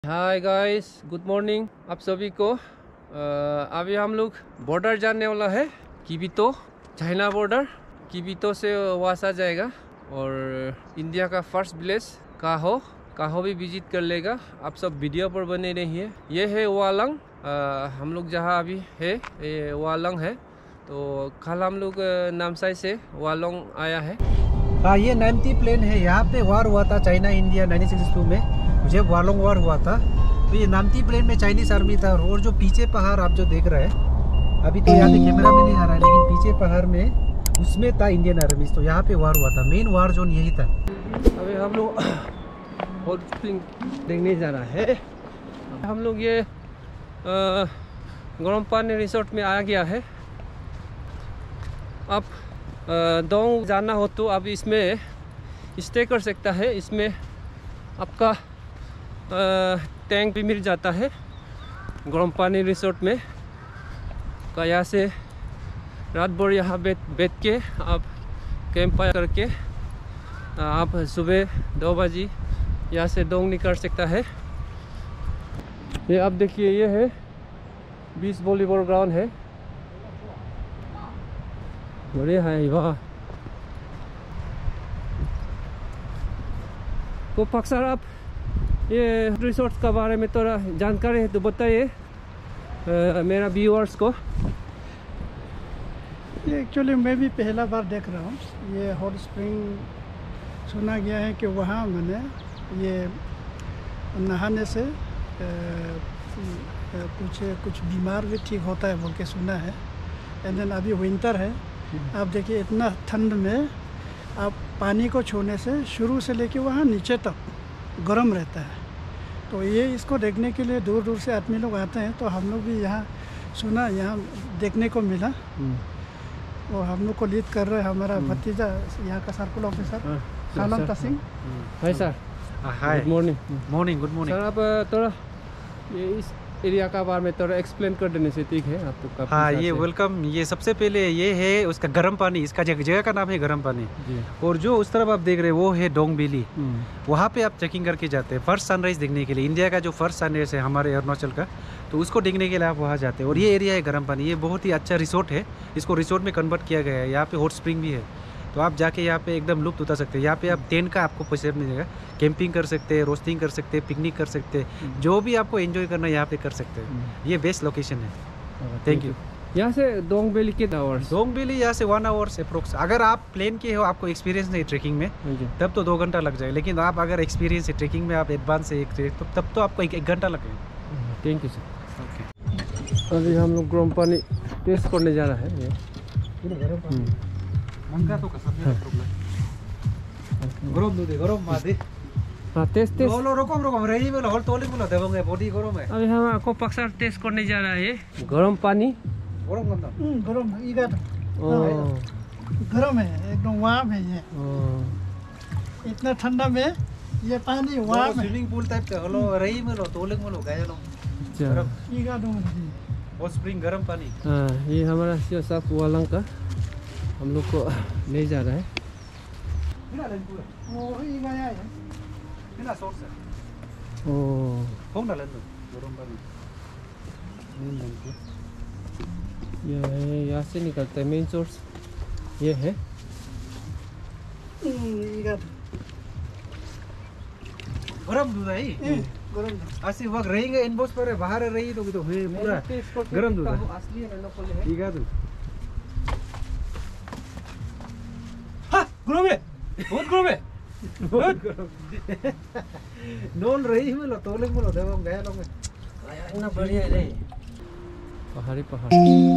Hi guys, good morning आप सभी को। अभी हम लोग बॉर्डर जाने वाला है, किबितो चाइना बॉर्डर। किबितो से वासा जाएगा और इंडिया का फर्स्ट विलेज काहो भी विजिट कर लेगा। आप सब वीडियो पर बने रहिए। ये है वालंग, हम लोग जहाँ अभी है ये वालंग है। तो कल हम लोग नामसाई से वालोंग आया है। हाँ, ये 90 प्लेन है। यहाँ पे वार हुआ था चाइना इंडिया 1962 में, मुझे वालोंग वार हुआ था। तो ये 90 प्लेन में चाइनीज आर्मी था। और जो पीछे पहाड़ आप जो देख रहे हैं, अभी तो यहाँ पे कैमरा में नहीं आ रहा है, लेकिन पीछे पहाड़ में उसमें था इंडियन आर्मी। तो यहाँ पे वार हुआ था, मेन वार जोन यही था। अभी हम लोग हॉट स्प्रिंग देखने जा रहा है। हम लोग ये गर्म पानी रिसोर्ट में आ गया है। आप दोंग जाना हो तो आप इसमें स्टे कर सकता है। इसमें आपका टैंक भी मिल जाता है गर्म पानी रिसोर्ट में। का यहाँ से रात भर यहाँ बैठ के आप कैंप फायर करके आप सुबह 2 बजे यहाँ से डोंग निकल सकता है। ये आप देखिए, ये है बीच वॉलीबॉल ग्राउंड है। बढ़िया है वाह। तो पक्सर, आप ये रिसोर्ट के बारे में थोड़ा जानकारी है तो बताइए मेरा व्यूअर्स को। ये एक्चुअली मैं भी पहला बार देख रहा हूँ। ये हॉट स्प्रिंग सुना गया है कि वहाँ मैंने ये नहाने से कुछ बीमार भी ठीक होता है बोल के सुना है। एंड देन अभी विंटर है, आप देखिए इतना ठंड में आप पानी को छूने से शुरू से लेके वहाँ नीचे तक गर्म रहता है। तो ये इसको देखने के लिए दूर दूर से आदमी लोग आते हैं। तो हम लोग भी यहाँ सुना, यहाँ देखने को मिला। और हम लोग को लीड कर रहे हैं हमारा भतीजा, यहाँ का circle officer Kalam Tasing. Hi sir. Hi, good morning. Good morning sir, आप थोड़ा ये इस एरिया का बारे में थोड़ा एक्सप्लेन कर देने से ठीक है आप तो। हाँ, ये वेलकम। ये सबसे पहले ये है उसका गर्म पानी, इसका जगह का नाम है गर्म पानी। और जो उस तरफ आप देख रहे हैं वो है डोंग वैली। वहाँ पे आप ट्रैकिंग करके जाते हैं फर्स्ट सनराइज देखने के लिए। इंडिया का जो फर्स्ट सनराइज है हमारे अरुणाचल का, तो उसको देखने के लिए आप वहाँ जाते हैं। और ये एरिया है गर्म पानी। ये बहुत ही अच्छा रिसोर्ट है, इसको रिसोर्ट में कन्वर्ट किया गया है। यहाँ पे हॉट स्प्रिंग भी है, तो आप जाके यहाँ पे एकदम लुप्त उठा सकते हैं। यहाँ पे आप टेंट का आपको पैसे मिलेगा, कैंपिंग कर सकते हैं, रोस्टिंग कर सकते हैं, पिकनिक कर सकते हैं, जो भी आपको एंजॉय करना है यहाँ पे कर सकते हैं। ये बेस्ट लोकेशन है। Thank you. यहाँ से डोंग वैली कितना आवर्स? डोंग वैली यहाँ से 1 आवर्स अप्रोक्स। अगर आप प्लेन के हो, आपको एक्सपीरियंस नहीं ट्रेकिंग में, तब तो 2 घंटा लग जाएगा। लेकिन आप अगर एक्सपीरियंस है ट्रेकिंग में, आप एडवांस है तब तो आपको 1 घंटा लगेगा। Thank you sir. ओके, अभी हम लोग गर्म पानी टेस्ट करने जा रहा है। हाँ, टेस्ट अभी हम आपको पक्सर टेस्ट करने जा रहा है गर्म पानी। गरम गरम है एकदम, वार्म है ये। इतना ठंडा में ये पानी वार्म है। स्विमिंग पूल टाइप का हलो रही में लो तोले में लो गया लो हॉट स्प्रिंग गर्म पानी। हाँ, ये हमारा सीओ साहब वालंग का हम लोग को ले जा रहा है। ये यहाँ से निकलता है मेन सोर्स, ये है। गरम दूध है ऐसे वक्त रहेंगे इनबॉक्स पर बाहर रही तो पूरा गरम दूध है असली है। ठीक है। गरम है, बहुत गरम है। नोल रही में लो तोले में लो देवम गया लोग इतना बढ़िया है रे। पहाड़ी पहाड़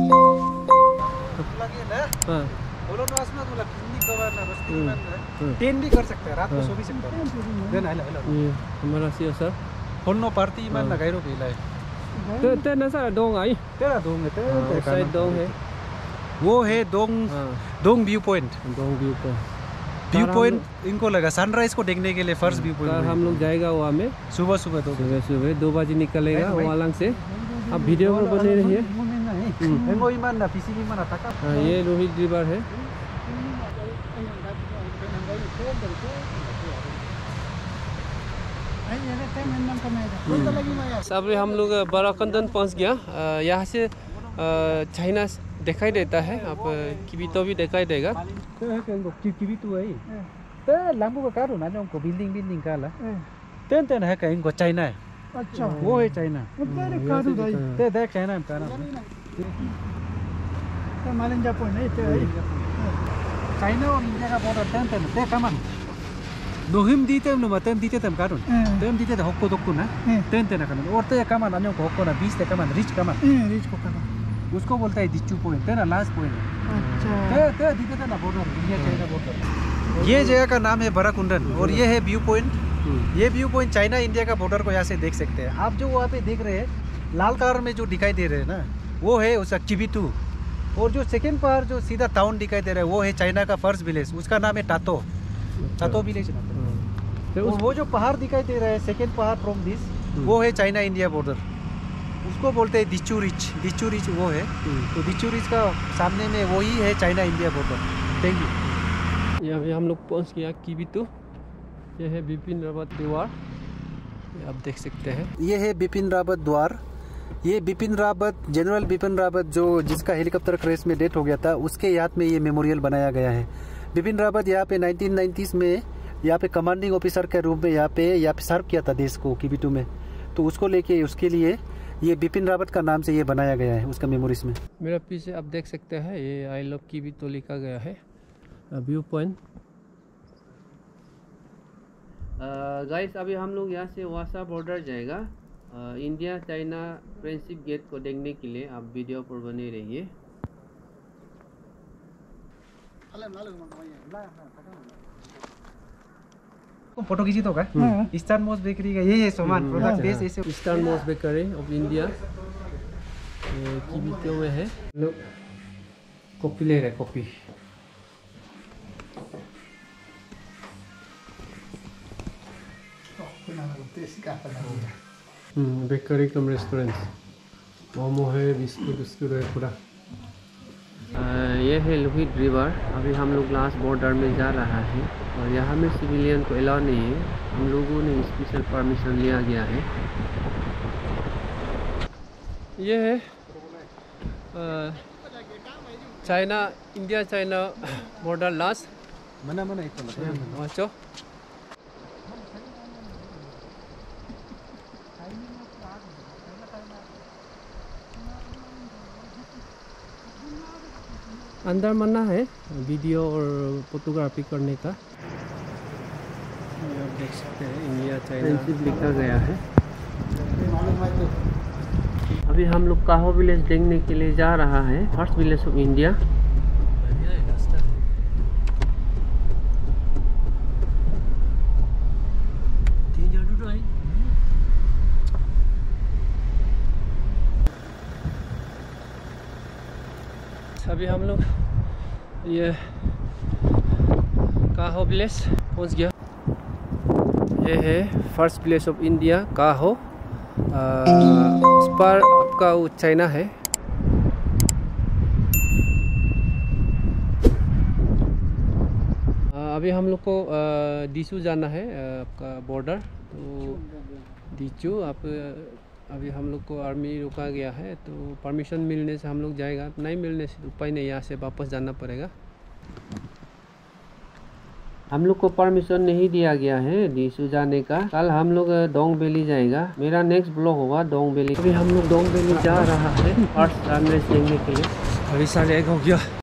लगे ना। हाँ, बोलो ना आसमान वाला पिकनिक कवर ना बस्ती में टेंट भी कर सकते हैं, रात को सो भी सकते हैं। देन हेलो ये हमारा सीओ सर होनो पार्टी में ना गायरो भी लाए ते ना सर डोंग आई तेरा दोंग है तेरा साइड डोंग है। वो है Dong view point. Dong view point इनको लगा सनराइज को देखने के लिए फर्स्ट व्यू पॉइंट। हम लोग जाएगा वहाँ में सुबह 2 बजे निकलेगा वालंग से। आप वीडियो में बने रहिए। हाँ, ये रोहित रिवर है। अभी हम लोग बराकंदन पहुंच गया। यहाँ से चाइना दिखाई देता है, आप किबितो भी दिखाई देगा। किबितो है तो लांबू का कार होना जो बिल्डिंग का ला तेन है कहीं को चाइना है। अच्छा वो है चाइना ते देख चाइना में काना तो मालंजा पॉइंट है चाइना और इंडिया का बॉर्डर तेन ते कमान 노힘 디템 노마템 디템 가룬 템 디템 호코 도쿠나 टेन टेन कमान और ते कमान अन्यों को होको ना 20 ते कमान रिच कमान रिच को कमान उसको बोलता है दिच्चू पॉइंट तेरा लास्ट पॉइंट है। अच्छा ते दिखे ना बॉर्डर इंडिया चाइना बॉर्डर। ये जगह का नाम है बराकुंडन और ये है व्यू पॉइंट। ये व्यू पॉइंट चाइना इंडिया का बॉर्डर को यहाँ से देख सकते हैं आप। जो वहाँ पे देख रहे हैं लाल कलर में जो दिखाई दे रहे हैं ना वो है उसका किबितू। और जो सेकेंड पहाड़ जो सीधा टाउन दिखाई दे रहा है वो है चाइना का फर्स्ट विलेज, उसका नाम है टातो। टातो विलेज। वो जो पहाड़ दिखाई दे रहा है सेकेंड पहाड़ फ्रॉम दिस वो है चाइना इंडिया बॉर्डर, उसको बोलते हैं दिच्चू रिच। दिच्चू रिच वो है तो दिच्चू रिच का सामने में वही है China India border. Thank you. यहाँ हम लोग पहुँच गया किबितो। यह है बिपिन रावत द्वार, आप देख सकते हैं। ये है बिपिन रावत द्वार। ये बिपिन रावत जनरल बिपिन रावत जो जिसका हेलीकॉप्टर क्रैश में डेथ हो गया था उसके याद में ये मेमोरियल बनाया गया है। बिपिन रावत यहाँ पे 1990s में यहाँ पे कमांडिंग ऑफिसर के रूप में यहाँ पे सर्व किया था देश को किबितो में, तो उसको लेके उसके लिए ये बिपिन रावत का नाम से ये बनाया गया है उसका मेमोरीज में। मेरा पीछे आप देख सकते हैं ये आई लव किबितो लिखा गया है व्यू पॉइंट। गाइस अभी हम लोग यहाँ से वासा बॉर्डर जाएगा। इंडिया चाइना फ्रेंडशिप गेट को देखने के लिए आप वीडियो पर बने रहिए। फोटो खींची तो का ईस्टर्न मोस्ट बेकरी का यही है सामान प्रोडक्ट बेस ऐसे। Eastern most bakery of India Kibithu में है। लोग कॉपी ले रहे coffee. Bakery cum restaurant. Momo है, बिस्कुट है पूरा। ये है लोहित रिवर। अभी हम लोग लास्ट बॉर्डर में जा रहा है और यहाँ में सिविलियन को अलाउ नहीं है, हम लोगों ने स्पेशल परमिशन लिया गया है। ये है China India China border last मना एक वाचो। अंदर मना है वीडियो और फोटोग्राफी करने का। आप देख सकते हैं इंडिया चाइना लिखा गया है। अभी हम लोग काहो विलेज देखने के लिए जा रहा है, फर्स्ट विलेज ऑफ इंडिया। अभी हम लोग ये काहो विलेज पहुंच गया। ये है फर्स्ट विलेज ऑफ इंडिया काहो। उस पर आपका वो चाइना है। अभी हम लोग को दिचू जाना है आपका बॉर्डर, तो दिचू आप अभी हम लोग को आर्मी रोका गया है, तो परमिशन मिलने से हम लोग जाएगा, नहीं मिलने से उपाय नहीं, यहाँ से वापस जाना पड़ेगा। हम लोग को परमिशन नहीं दिया गया है दिचू जाने का। कल हम लोग डोंग वैली जाएगा। मेरा नेक्स्ट ब्लॉग होगा डोंग वैली। अभी हम लोग डोंग वैली जा रहा है फर्स्ट सनराइज देखने के लिए। अभी 1:30 हो गया।